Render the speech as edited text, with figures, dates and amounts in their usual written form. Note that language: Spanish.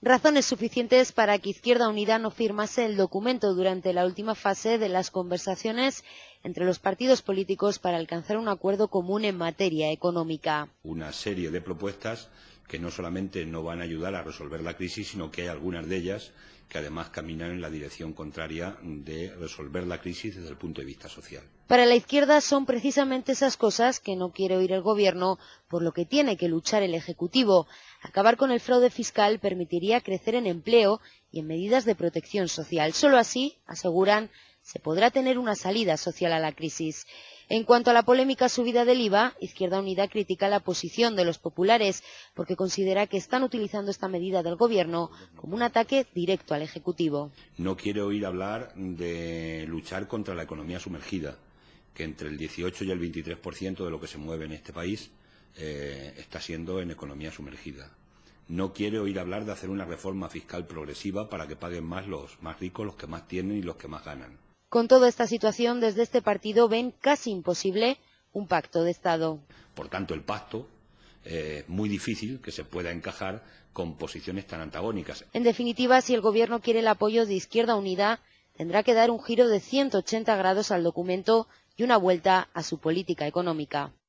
Razones suficientes para que Izquierda Unida no firmase el documento durante la última fase de las conversaciones entre los partidos políticos para alcanzar un acuerdo común en materia económica. Una serie de propuestas que no solamente no van a ayudar a resolver la crisis, sino que hay algunas de ellas que además caminan en la dirección contraria de resolver la crisis desde el punto de vista social. Para la izquierda son precisamente esas cosas que no quiere oír el Gobierno, por lo que tiene que luchar el Ejecutivo. Acabar con el fraude fiscal permitiría crecer en empleo y en medidas de protección social. Solo así, aseguran, se podrá tener una salida social a la crisis. En cuanto a la polémica subida del IVA, Izquierda Unida critica la posición de los populares porque considera que están utilizando esta medida del Gobierno como un ataque directo al Ejecutivo. No quiere oír hablar de luchar contra la economía sumergida, que entre el 18 y el 23% de lo que se mueve en este país está siendo en economía sumergida. No quiere oír hablar de hacer una reforma fiscal progresiva para que paguen más los más ricos, los que más tienen y los que más ganan. Con toda esta situación, desde este partido ven casi imposible un pacto de Estado. Por tanto, el pacto es muy difícil que se pueda encajar con posiciones tan antagónicas. En definitiva, si el Gobierno quiere el apoyo de Izquierda Unida, tendrá que dar un giro de 180 grados al documento y una vuelta a su política económica.